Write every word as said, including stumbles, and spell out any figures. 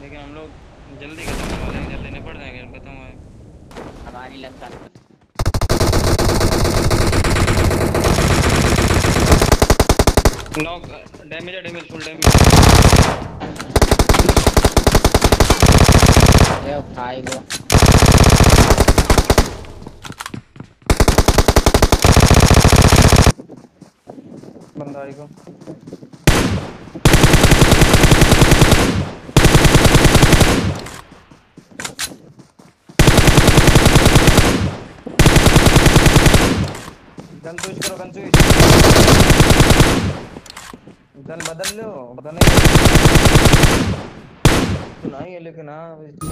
लेकिन हम लोग जल्दी खत्म करवा देंगे, जल्दी निपट जाएंगे खत्म हुए। हमारी लगता है नॉक, डैमेज है, डैमेज फुल डैमेज। ये भाई को बंदाई को गन स्विच करो, गन स्विच, गन बदल लो, गन नहीं सुनाई है लेकिन हाँ